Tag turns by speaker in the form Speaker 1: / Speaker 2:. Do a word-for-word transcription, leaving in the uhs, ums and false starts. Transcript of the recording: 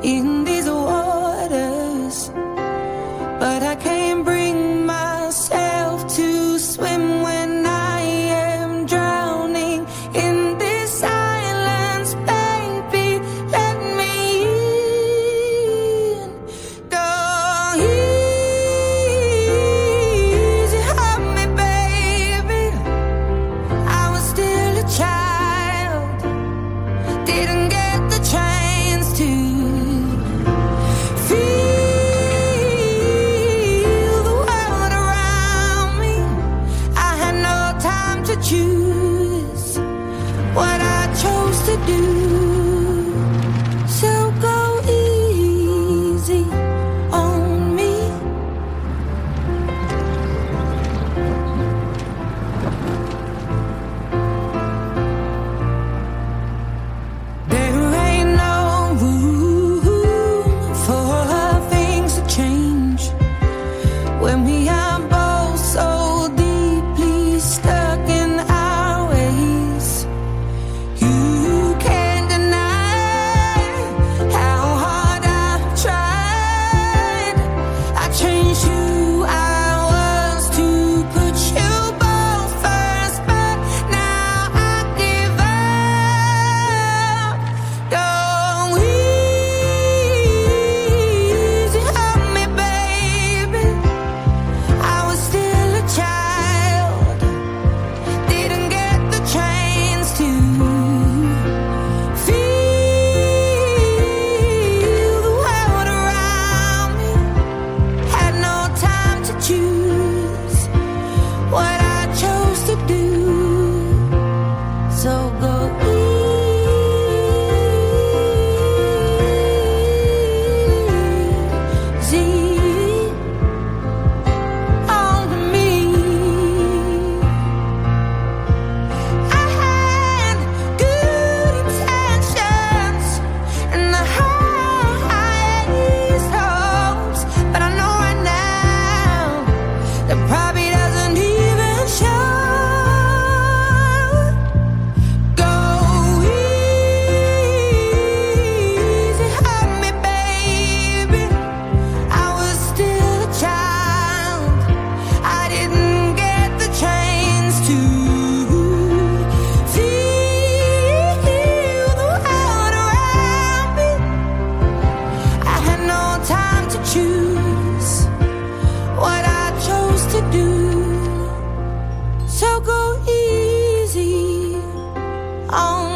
Speaker 1: in these waters, but I can't bring myself to swim when I am drowning in this silence. Baby, let me in. Go easy on me, baby. I was still a child, didn't get the chance to feel the world around me. I had no time to choose what I chose to do. So go easy on me. There ain't no room for things to change when we are both so deeply stuck in our ways. You can't deny how hard I've tried. I changed who I was to put you both first, but now I give up. Go easy on me, baby. I was still a child, didn't get the chance to feel the world around me. Had no time to choose what I chose to do. So go easy on me. I had good intentions and the highest hopes, but I know right now that probably doesn't even show. Go easy on me, baby. I was still a child, I didn't get the chance to feel the world around me. I had no time to choose what I chose to do. So go easy on